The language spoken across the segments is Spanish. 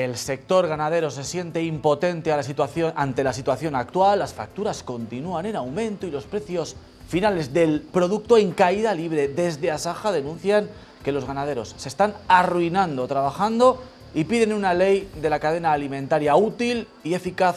El sector ganadero se siente impotente ante la situación actual, las facturas continúan en aumento y los precios finales del producto en caída libre. Desde Asaja denuncian que los ganaderos se están arruinando trabajando y piden una ley de la cadena alimentaria útil y eficaz.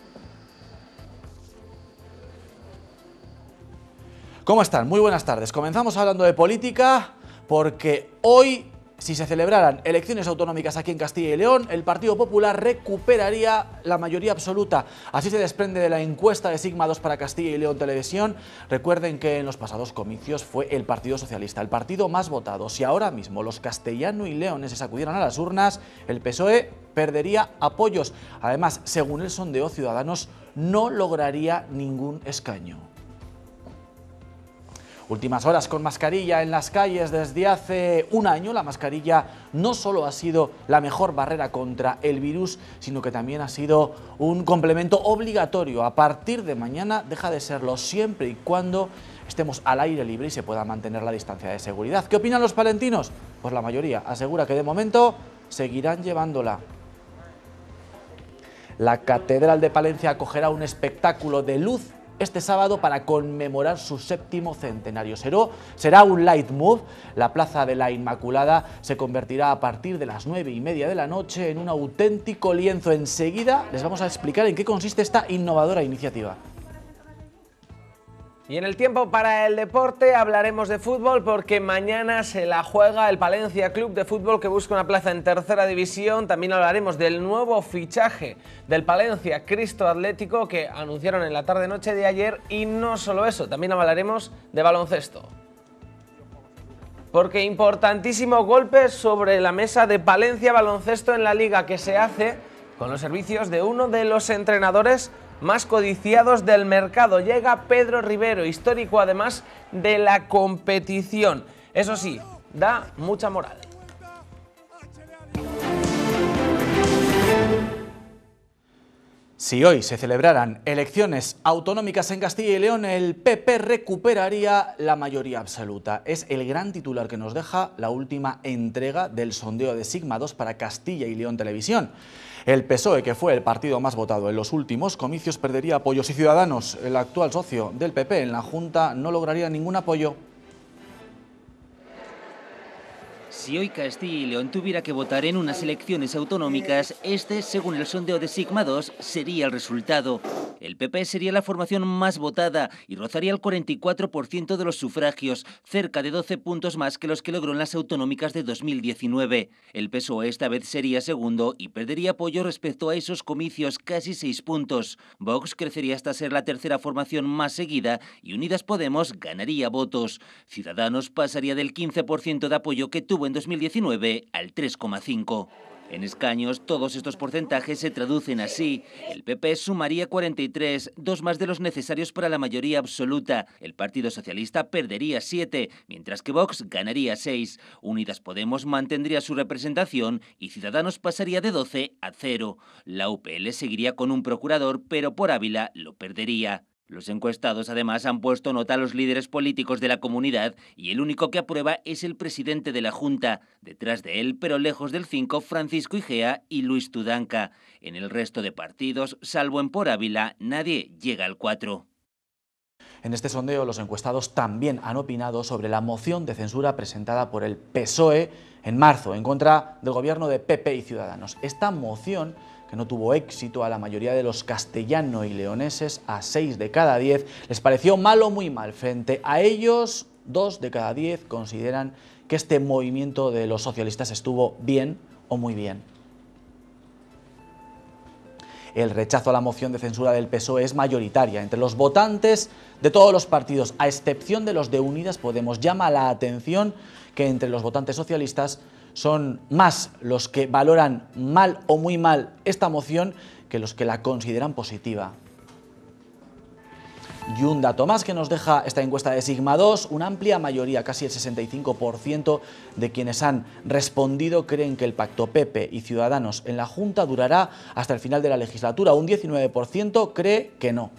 ¿Cómo están? Muy buenas tardes. Comenzamos hablando de política porque hoy, si se celebraran elecciones autonómicas aquí en Castilla y León, el Partido Popular recuperaría la mayoría absoluta. Así se desprende de la encuesta de Sigma 2 para Castilla y León Televisión. Recuerden que en los pasados comicios fue el Partido Socialista el partido más votado. Si ahora mismo los castellanos y leoneses acudieran a las urnas, el PSOE perdería apoyos. Además, según el sondeo, Ciudadanos no lograría ningún escaño. Últimas horas con mascarilla en las calles desde hace un año. La mascarilla no solo ha sido la mejor barrera contra el virus, sino que también ha sido un complemento obligatorio. A partir de mañana deja de serlo siempre y cuando estemos al aire libre y se pueda mantener la distancia de seguridad. ¿Qué opinan los palentinos? Pues la mayoría asegura que de momento seguirán llevándola. La Catedral de Palencia acogerá un espectáculo de luz este sábado para conmemorar su 7º centenario. Será un light move. La Plaza de la Inmaculada se convertirá a partir de las 9:30 de la noche en un auténtico lienzo. Enseguida les vamos a explicar en qué consiste esta innovadora iniciativa. Y en el tiempo para el deporte hablaremos de fútbol porque mañana se la juega el Palencia Club de Fútbol que busca una plaza en tercera división. También hablaremos del nuevo fichaje del Palencia Cristo Atlético que anunciaron en la tarde-noche de ayer y no solo eso, también hablaremos de baloncesto. Porque importantísimo golpe sobre la mesa de Palencia Baloncesto en la Liga que se hace con los servicios de uno de los entrenadores más codiciados del mercado. Llega Pedro Rivero, histórico además de la competición. Eso sí, da mucha moral. Si hoy se celebraran elecciones autonómicas en Castilla y León, el PP recuperaría la mayoría absoluta. Es el gran titular que nos deja la última entrega del sondeo de Sigma 2 para Castilla y León Televisión. El PSOE, que fue el partido más votado en los últimos comicios, perdería apoyos y Ciudadanos, el actual socio del PP en la Junta, no lograría ningún apoyo. Si hoy Castilla y León tuviera que votar en unas elecciones autonómicas, este, según el sondeo de Sigma 2, sería el resultado. El PP sería la formación más votada y rozaría el 44% de los sufragios, cerca de 12 puntos más que los que logró en las autonómicas de 2019. El PSOE esta vez sería segundo y perdería apoyo respecto a esos comicios, casi 6 puntos. Vox crecería hasta ser la tercera formación más seguida y Unidas Podemos ganaría votos. Ciudadanos pasaría del 15% de apoyo que tuvo en 2019 al 3,5%. En escaños, todos estos porcentajes se traducen así. El PP sumaría 43, 2 más de los necesarios para la mayoría absoluta. El Partido Socialista perdería 7, mientras que Vox ganaría 6. Unidas Podemos mantendría su representación y Ciudadanos pasaría de 12 a 0. La UPL seguiría con un procurador, pero por Ávila lo perdería. Los encuestados además han puesto nota a los líderes políticos de la comunidad y el único que aprueba es el presidente de la Junta. Detrás de él, pero lejos del 5, Francisco Igea y Luis Tudanca. En el resto de partidos, salvo en Por Ávila, nadie llega al 4. En este sondeo, los encuestados también han opinado sobre la moción de censura presentada por el PSOE en marzo en contra del gobierno de PP y Ciudadanos. Esta moción, que no tuvo éxito a la mayoría de los castellanos y leoneses, a 6 de cada 10, les pareció mal o muy mal. Frente a ellos, 2 de cada 10 consideran que este movimiento de los socialistas estuvo bien o muy bien. El rechazo a la moción de censura del PSOE es mayoritaria entre los votantes de todos los partidos, a excepción de los de Unidas Podemos. Llama la atención que entre los votantes socialistas son más los que valoran mal o muy mal esta moción que los que la consideran positiva. Y un dato más que nos deja esta encuesta de Sigma 2, una amplia mayoría, casi el 65% de quienes han respondido creen que el pacto PP y Ciudadanos en la Junta durará hasta el final de la legislatura. Un 19% cree que no.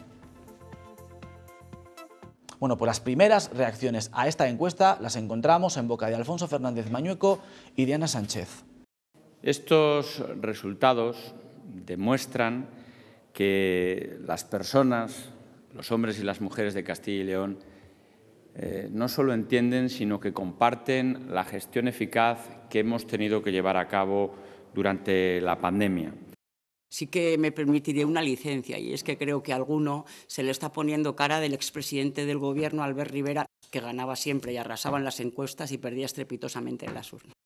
Bueno, pues las primeras reacciones a esta encuesta las encontramos en boca de Alfonso Fernández Mañueco y Diana Sánchez. Estos resultados demuestran que las personas, los hombres y las mujeres de Castilla y León, no solo entienden, sino que comparten la gestión eficaz que hemos tenido que llevar a cabo durante la pandemia. Sí que me permitiré una licencia, y es que creo que a alguno se le está poniendo cara del expresidente del Gobierno, Albert Rivera, que ganaba siempre y arrasaba en las encuestas y perdía estrepitosamente en las urnas.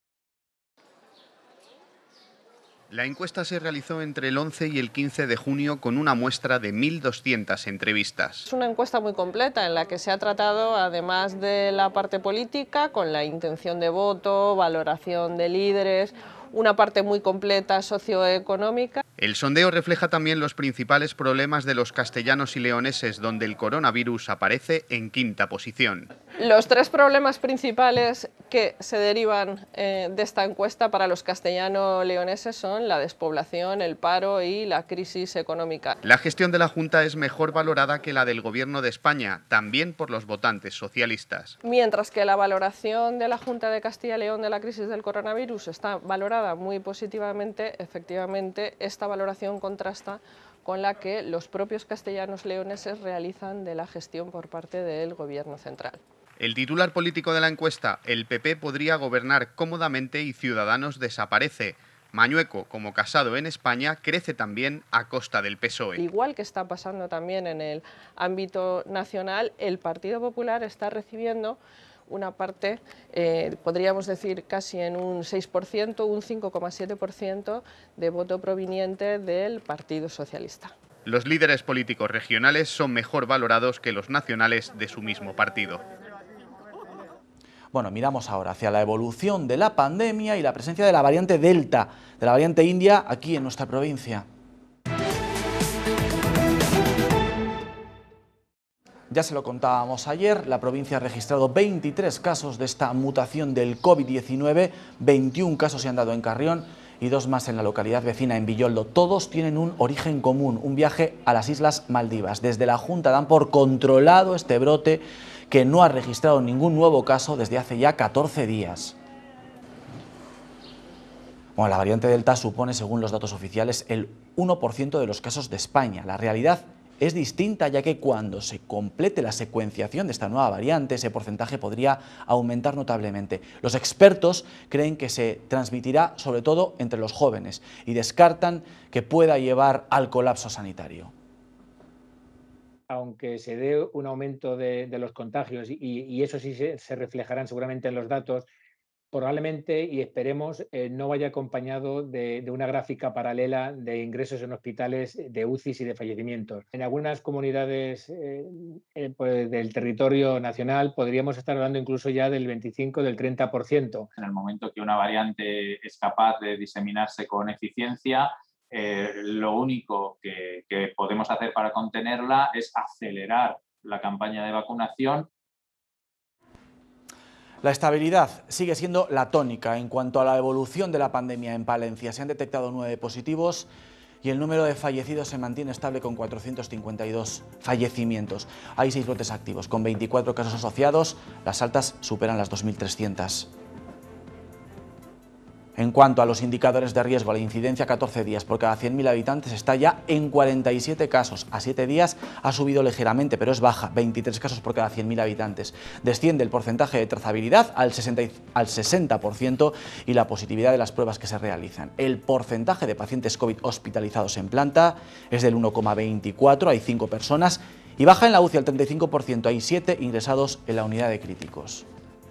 La encuesta se realizó entre el 11 y el 15 de junio con una muestra de 1.200 entrevistas. Es una encuesta muy completa en la que se ha tratado, además de la parte política, con la intención de voto, valoración de líderes, una parte muy completa socioeconómica. El sondeo refleja también los principales problemas de los castellanos y leoneses, donde el coronavirus aparece en quinta posición. Los tres problemas principales que se derivan de esta encuesta para los castellano-leoneses son la despoblación, el paro y la crisis económica. La gestión de la Junta es mejor valorada que la del Gobierno de España, también por los votantes socialistas. Mientras que la valoración de la Junta de Castilla y León de la crisis del coronavirus está valorada muy positivamente, efectivamente esta valoración contrasta con la que los propios castellanos leoneses realizan de la gestión por parte del Gobierno central. El titular político de la encuesta, el PP podría gobernar cómodamente y Ciudadanos desaparece. Mañueco, como Casado en España, crece también a costa del PSOE. Igual que está pasando también en el ámbito nacional, el Partido Popular está recibiendo una parte, podríamos decir casi en un 6%, un 5,7% de voto proveniente del Partido Socialista. Los líderes políticos regionales son mejor valorados que los nacionales de su mismo partido. Bueno, miramos ahora hacia la evolución de la pandemia y la presencia de la variante Delta, de la variante India, aquí en nuestra provincia. Ya se lo contábamos ayer, la provincia ha registrado 23 casos de esta mutación del COVID-19, 21 casos se han dado en Carrión y 2 más en la localidad vecina, en Villoldo. Todos tienen un origen común, un viaje a las Islas Maldivas. Desde la Junta dan por controlado este brote, que no ha registrado ningún nuevo caso desde hace ya 14 días. Bueno, la variante Delta supone, según los datos oficiales, el 1% de los casos de España. La realidad es distinta, ya que cuando se complete la secuenciación de esta nueva variante, ese porcentaje podría aumentar notablemente. Los expertos creen que se transmitirá sobre todo entre los jóvenes y descartan que pueda llevar al colapso sanitario. Aunque se dé un aumento de los contagios y eso sí se reflejarán seguramente en los datos, probablemente y esperemos no vaya acompañado de una gráfica paralela de ingresos en hospitales, de UCIs y de fallecimientos. En algunas comunidades pues, del territorio nacional podríamos estar hablando incluso ya del 25, del 30%. En el momento que una variante es capaz de diseminarse con eficiencia, lo único que podemos hacer para contenerla es acelerar la campaña de vacunación. La estabilidad sigue siendo la tónica en cuanto a la evolución de la pandemia en Palencia. Se han detectado 9 positivos y el número de fallecidos se mantiene estable con 452 fallecimientos. Hay 6 brotes activos, con 24 casos asociados, las altas superan las 2.300. En cuanto a los indicadores de riesgo, la incidencia 14 días por cada 100.000 habitantes está ya en 47 casos. A 7 días ha subido ligeramente, pero es baja, 23 casos por cada 100.000 habitantes. Desciende el porcentaje de trazabilidad al 60% y la positividad de las pruebas que se realizan. El porcentaje de pacientes COVID hospitalizados en planta es del 1,24, hay 5 personas, y baja en la UCI al 35%, hay 7 ingresados en la unidad de críticos.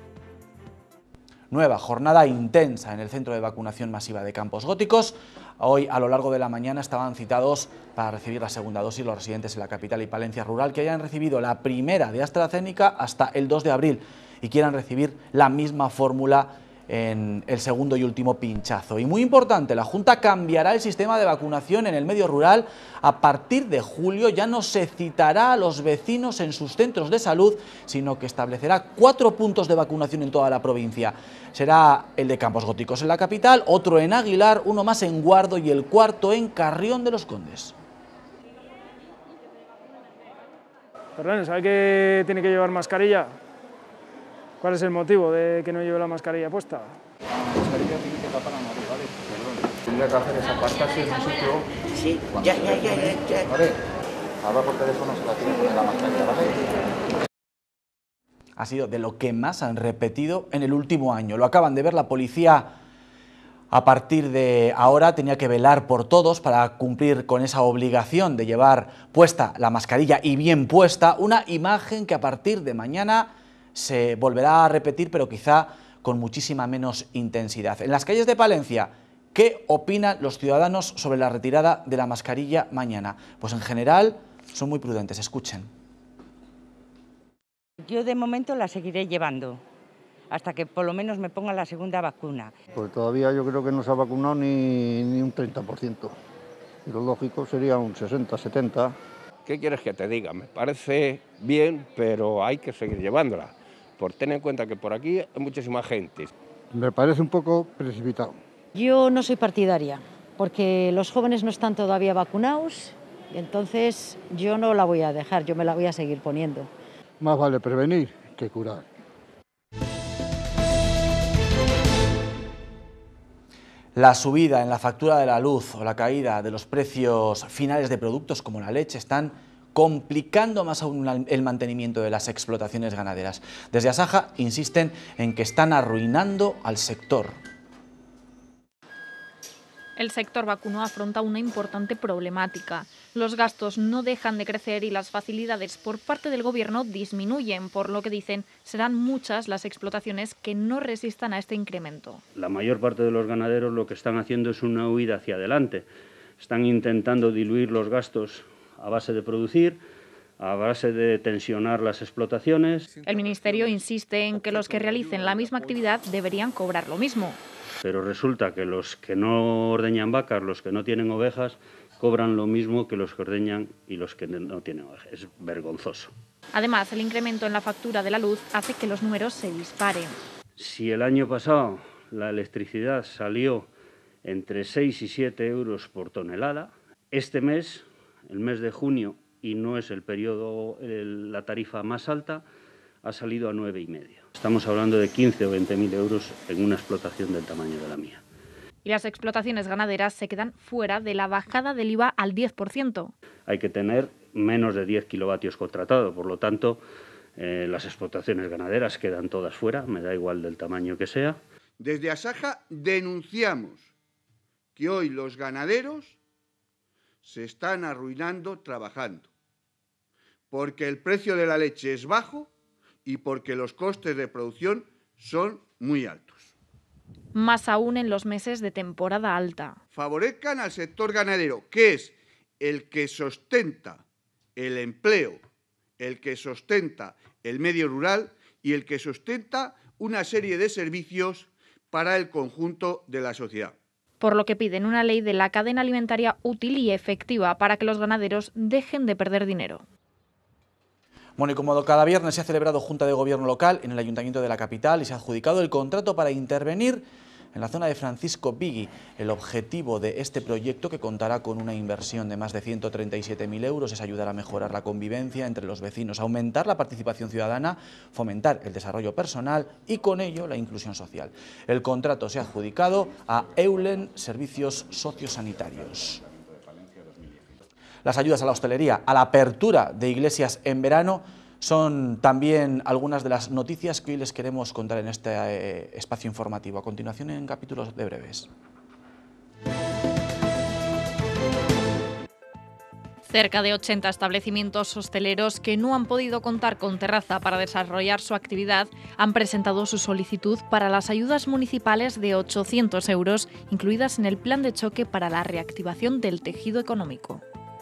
Nueva jornada intensa en el centro de vacunación masiva de Campos Góticos. Hoy, a lo largo de la mañana, estaban citados para recibir la segunda dosis los residentes en la capital y Palencia rural que hayan recibido la primera de AstraZeneca hasta el 2 de abril y quieran recibir la misma fórmula en el segundo y último pinchazo. Y muy importante, la Junta cambiará el sistema de vacunación en el medio rural. A partir de julio ya no se citará a los vecinos en sus centros de salud, sino que establecerá 4 puntos de vacunación en toda la provincia. Será el de Campos Góticos en la capital, otro en Aguilar, uno más en Guardo y el cuarto en Carrión de los Condes. Perdón, ¿sabe que tiene que llevar mascarilla? ¿Cuál es el motivo de que no lleve la mascarilla puesta? La mascarilla tiene que tapar la nariz, ¿vale? tendría que hacer es apartarse en un sitio. Sí, Cuando ya. ¿Vale? Habla por teléfono, se la tiene que poner la mascarilla, ¿vale? Ha sido de lo que más han repetido en el último año. Lo acaban de ver, la policía a partir de ahora tenía que velar por todos para cumplir con esa obligación de llevar puesta la mascarilla y bien puesta, una imagen que a partir de mañana se volverá a repetir, pero quizá con muchísima menos intensidad. En las calles de Palencia, ¿qué opinan los ciudadanos sobre la retirada de la mascarilla mañana? Pues en general son muy prudentes, escuchen. Yo de momento la seguiré llevando, hasta que por lo menos me ponga la segunda vacuna. Pues todavía yo creo que no se ha vacunado ni un 30%. Y lo lógico sería un 60-70%. ¿Qué quieres que te diga? Me parece bien, pero hay que seguir llevándola. Por tener en cuenta que por aquí hay muchísima gente. Me parece un poco precipitado. Yo no soy partidaria, porque los jóvenes no están todavía vacunados, y entonces yo no la voy a dejar, yo me la voy a seguir poniendo. Más vale prevenir que curar. La subida en la factura de la luz o la caída de los precios finales de productos como la leche están complicando más aún el mantenimiento de las explotaciones ganaderas. Desde Asaja insisten en que están arruinando al sector. El sector vacuno afronta una importante problemática. Los gastos no dejan de crecer y las facilidades por parte del Gobierno disminuyen, por lo que dicen serán muchas las explotaciones que no resistan a este incremento. La mayor parte de los ganaderos lo que están haciendo es una huida hacia adelante. Están intentando diluir los gastos a base de producir, a base de tensionar las explotaciones. El Ministerio insiste en que los que realicen la misma actividad deberían cobrar lo mismo. Pero resulta que los que no ordeñan vacas, los que no tienen ovejas, cobran lo mismo que los que ordeñan y los que no tienen ovejas. Es vergonzoso. Además, el incremento en la factura de la luz hace que los números se disparen. Si el año pasado la electricidad salió entre 6 y 7 euros por tonelada, este mes, el mes de junio, y no es el periodo, la tarifa más alta, ha salido a 9,5. Estamos hablando de 15 o 20.000 euros en una explotación del tamaño de la mía. Y las explotaciones ganaderas se quedan fuera de la bajada del IVA al 10%. Hay que tener menos de 10 kilovatios contratados, por lo tanto, las explotaciones ganaderas quedan todas fuera, me da igual del tamaño que sea. Desde Asaja denunciamos que hoy los ganaderos se están arruinando trabajando, porque el precio de la leche es bajo y porque los costes de producción son muy altos. Más aún en los meses de temporada alta. Favorezcan al sector ganadero, que es el que sustenta el empleo, el que sustenta el medio rural y el que sustenta una serie de servicios para el conjunto de la sociedad. Por lo que piden una ley de la cadena alimentaria útil y efectiva para que los ganaderos dejen de perder dinero. Bueno, y como cada viernes se ha celebrado Junta de Gobierno local en el Ayuntamiento de la capital y se ha adjudicado el contrato para intervenir en la zona de Francisco Vigui. El objetivo de este proyecto, que contará con una inversión de más de 137.000 euros, es ayudar a mejorar la convivencia entre los vecinos, aumentar la participación ciudadana, fomentar el desarrollo personal y con ello la inclusión social. El contrato se ha adjudicado a Eulen Servicios Sociosanitarios. Las ayudas a la hostelería, a la apertura de iglesias en verano, son también algunas de las noticias que hoy les queremos contar en este espacio informativo. A continuación, en capítulos de breves. Cerca de 80 establecimientos hosteleros que no han podido contar con terraza para desarrollar su actividad han presentado su solicitud para las ayudas municipales de 800 euros, incluidas en el plan de choque para la reactivación del tejido económico.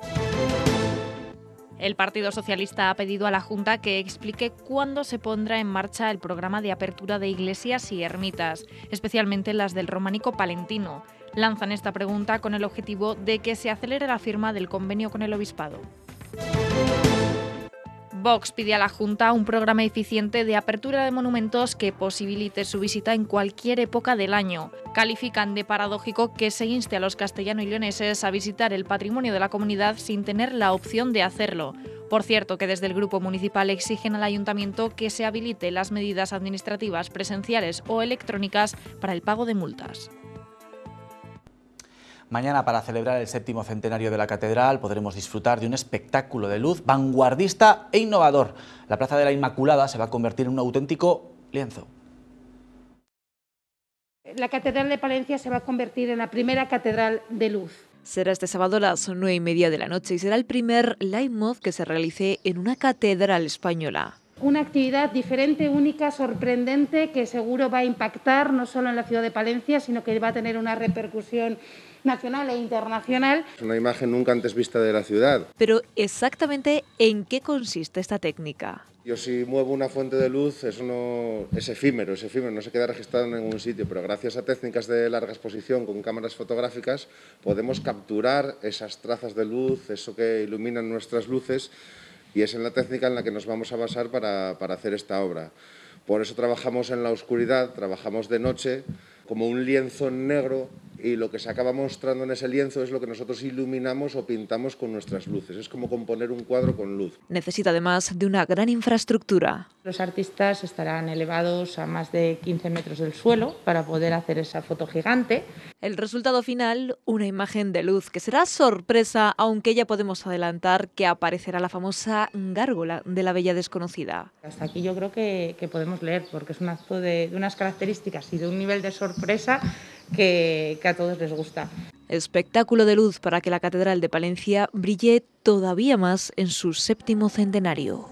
El Partido Socialista ha pedido a la Junta que explique cuándo se pondrá en marcha el programa de apertura de iglesias y ermitas, especialmente las del románico palentino. Lanzan esta pregunta con el objetivo de que se acelere la firma del convenio con el obispado. Vox pide a la Junta un programa eficiente de apertura de monumentos que posibilite su visita en cualquier época del año. Califican de paradójico que se inste a los castellano y leoneses a visitar el patrimonio de la comunidad sin tener la opción de hacerlo. Por cierto, que desde el Grupo Municipal exigen al Ayuntamiento que se habilite las medidas administrativas presenciales o electrónicas para el pago de multas. Mañana, para celebrar el 7º centenario de la Catedral, podremos disfrutar de un espectáculo de luz vanguardista e innovador. La Plaza de la Inmaculada se va a convertir en un auténtico lienzo. La Catedral de Palencia se va a convertir en la primera catedral de luz. Será este sábado a las 9:30 de la noche y será el primer Leitmotiv que se realice en una catedral española. Una actividad diferente, única, sorprendente, que seguro va a impactar no solo en la ciudad de Palencia, sino que va a tener una repercusión nacional e internacional. Es una imagen nunca antes vista de la ciudad. Pero exactamente ¿en qué consiste esta técnica? Yo si muevo una fuente de luz, eso no es efímero, no se queda registrado en ningún sitio, pero gracias a técnicas de larga exposición con cámaras fotográficas podemos capturar esas trazas de luz, eso que iluminan nuestras luces, y es en la técnica en la que nos vamos a basar para hacer esta obra. Por eso trabajamos en la oscuridad, trabajamos de noche, como un lienzo negro, y lo que se acaba mostrando en ese lienzo es lo que nosotros iluminamos o pintamos con nuestras luces. Es como componer un cuadro con luz. Necesita además de una gran infraestructura. Los artistas estarán elevados a más de 15 metros del suelo para poder hacer esa foto gigante. El resultado final, una imagen de luz que será sorpresa, aunque ya podemos adelantar que aparecerá la famosa gárgola de la Bella Desconocida. Hasta aquí yo creo que podemos leer, porque es un acto de unas características y de un nivel de sorpresa que a todos les gusta. Espectáculo de luz para que la Catedral de Palencia brille todavía más en su 7º centenario.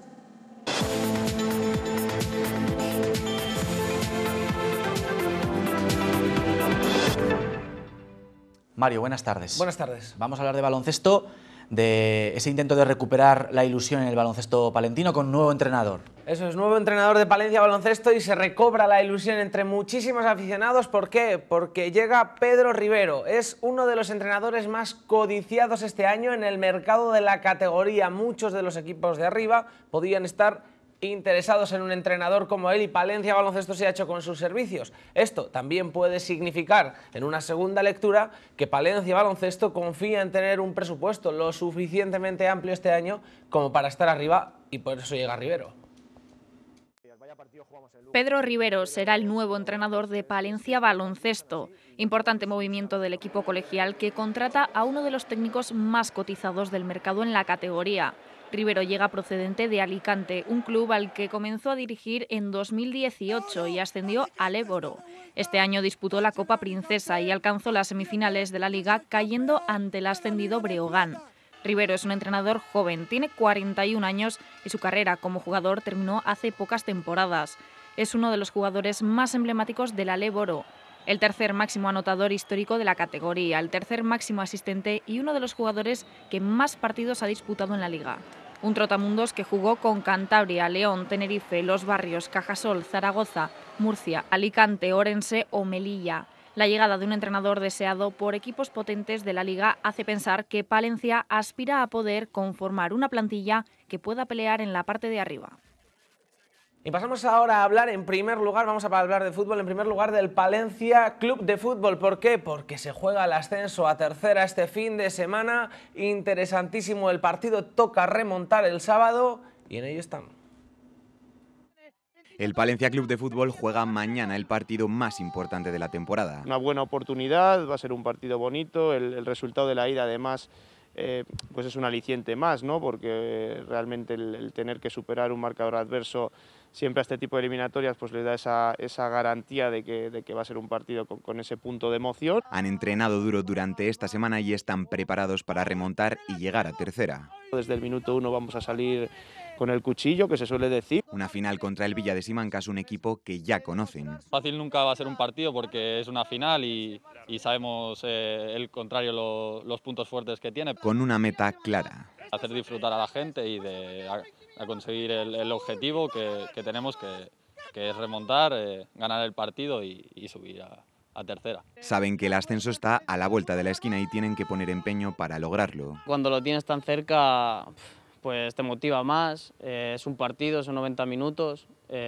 Mario, buenas tardes. Buenas tardes. Vamos a hablar de baloncesto, de ese intento de recuperar la ilusión en el baloncesto palentino con nuevo entrenador. Eso es, nuevo entrenador de Palencia Baloncesto y se recobra la ilusión entre muchísimos aficionados. ¿Por qué? Porque llega Pedro Rivero. Es uno de los entrenadores más codiciados este año en el mercado de la categoría. Muchos de los equipos de arriba podían estar interesados en un entrenador como él y Palencia Baloncesto se ha hecho con sus servicios. Esto también puede significar, en una segunda lectura, que Palencia Baloncesto confía en tener un presupuesto lo suficientemente amplio este año como para estar arriba, y por eso llega Rivero. Pedro Rivero será el nuevo entrenador de Palencia Baloncesto. Importante movimiento del equipo colegial que contrata a uno de los técnicos más cotizados del mercado en la categoría. Rivero llega procedente de Alicante, un club al que comenzó a dirigir en 2018 y ascendió al Éboro. Este año disputó la Copa Princesa y alcanzó las semifinales de la Liga cayendo ante el ascendido Breogán. Rivero es un entrenador joven, tiene 41 años y su carrera como jugador terminó hace pocas temporadas. Es uno de los jugadores más emblemáticos del Éboro, el tercer máximo anotador histórico de la categoría, el tercer máximo asistente y uno de los jugadores que más partidos ha disputado en la Liga. Un trotamundos que jugó con Cantabria, León, Tenerife, Los Barrios, Cajasol, Zaragoza, Murcia, Alicante, Orense o Melilla. La llegada de un entrenador deseado por equipos potentes de la Liga hace pensar que Palencia aspira a poder conformar una plantilla que pueda pelear en la parte de arriba. Y pasamos ahora a hablar, en primer lugar, vamos a hablar de fútbol, en primer lugar del Palencia Club de Fútbol. ¿Por qué? Porque se juega el ascenso a tercera este fin de semana. Interesantísimo el partido, toca remontar el sábado y en ello están. El Palencia Club de Fútbol juega mañana el partido más importante de la temporada. Una buena oportunidad, va a ser un partido bonito, el resultado de la ida además pues es un aliciente más, ¿no? Porque realmente el tener que superar un marcador adverso siempre a este tipo de eliminatorias pues le da esa garantía de que va a ser un partido con ese punto de emoción. Han entrenado duro durante esta semana y están preparados para remontar y llegar a tercera. Desde el minuto 1 vamos a salir con el cuchillo, que se suele decir. Una final contra el Villa de Simancas, un equipo que ya conocen. Fácil nunca va a ser un partido porque es una final y sabemos el contrario los puntos fuertes que tiene. Con una meta clara. Hacer disfrutar a la gente y a conseguir el objetivo que tenemos, que es remontar, ganar el partido y subir a tercera. Saben que el ascenso está a la vuelta de la esquina y tienen que poner empeño para lograrlo. Cuando lo tienes tan cerca, pues te motiva más, es un partido, son 90 minutos,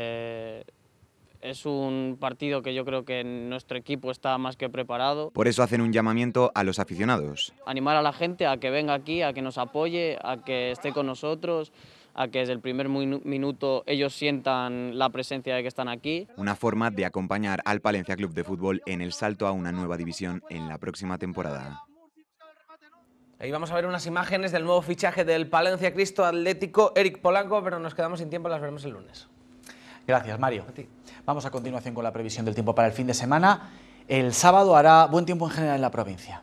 es un partido que yo creo que nuestro equipo está más que preparado. Por eso hacen un llamamiento a los aficionados. Animar a la gente a que venga aquí, a que nos apoye, a que esté con nosotros, a que desde el primer minuto ellos sientan la presencia de que están aquí. Una forma de acompañar al Palencia Club de Fútbol en el salto a una nueva división en la próxima temporada. Ahí vamos a ver unas imágenes del nuevo fichaje del Palencia Cristo Atlético, Eric Polanco, pero nos quedamos sin tiempo, las veremos el lunes. Gracias, Mario. Vamos a continuación con la previsión del tiempo para el fin de semana. El sábado hará buen tiempo en general en la provincia.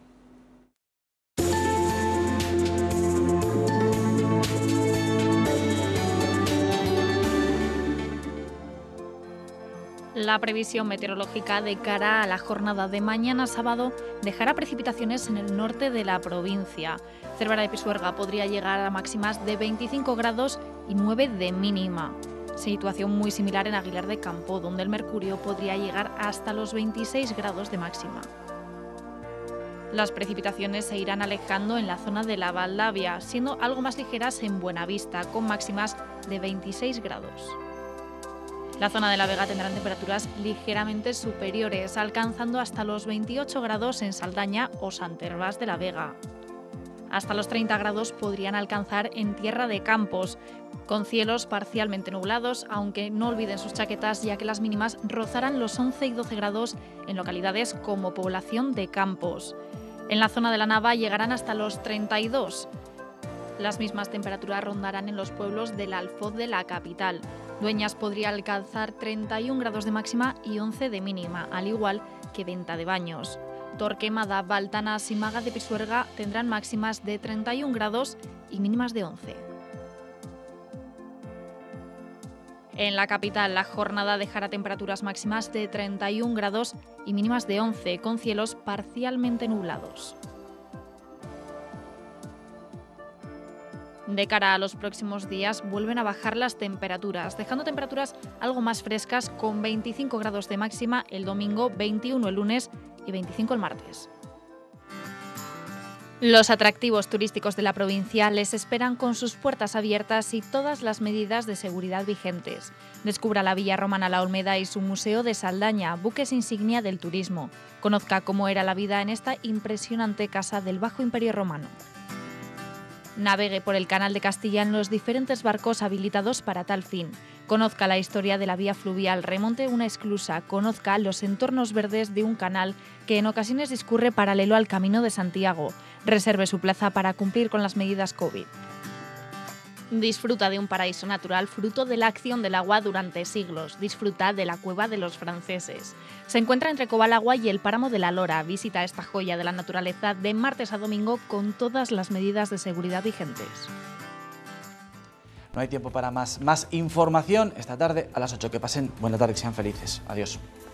La previsión meteorológica de cara a la jornada de mañana sábado dejará precipitaciones en el norte de la provincia. Cervera de Pisuerga podría llegar a máximas de 25 grados y 9 de mínima. Situación muy similar en Aguilar de Campo, donde el mercurio podría llegar hasta los 26 grados de máxima. Las precipitaciones se irán alejando en la zona de la Valdavia, siendo algo más ligeras en Buenavista, con máximas de 26 grados. La zona de la Vega tendrá temperaturas ligeramente superiores, alcanzando hasta los 28 grados en Saldaña o Sant Hervás de la Vega. Hasta los 30 grados podrían alcanzar en Tierra de Campos, con cielos parcialmente nublados, aunque no olviden sus chaquetas, ya que las mínimas rozarán los 11 y 12 grados en localidades como Población de Campos. En la zona de la Nava llegarán hasta los 32. Las mismas temperaturas rondarán en los pueblos del Alfoz de la capital. Dueñas podría alcanzar 31 grados de máxima y 11 de mínima, al igual que Venta de Baños. Torquemada, Baltanas y Maga de Pisuerga tendrán máximas de 31 grados y mínimas de 11. En la capital, la jornada dejará temperaturas máximas de 31 grados y mínimas de 11, con cielos parcialmente nublados. De cara a los próximos días vuelven a bajar las temperaturas, dejando temperaturas algo más frescas con 25 grados de máxima el domingo, 21 el lunes y 25 el martes. Los atractivos turísticos de la provincia les esperan con sus puertas abiertas y todas las medidas de seguridad vigentes. Descubra la Villa Romana La Olmeda y su Museo de Saldaña, buques insignia del turismo. Conozca cómo era la vida en esta impresionante casa del Bajo Imperio Romano. Navegue por el Canal de Castilla en los diferentes barcos habilitados para tal fin. Conozca la historia de la vía fluvial, remonte una esclusa, conozca los entornos verdes de un canal que en ocasiones discurre paralelo al Camino de Santiago. Reserve su plaza para cumplir con las medidas COVID. Disfruta de un paraíso natural fruto de la acción del agua durante siglos. Disfruta de la Cueva de los Franceses. Se encuentra entre Cobalagua y el Páramo de la Lora. Visita esta joya de la naturaleza de martes a domingo con todas las medidas de seguridad vigentes. No hay tiempo para más información esta tarde a las 8. Que pasen buena tarde y sean felices. Adiós.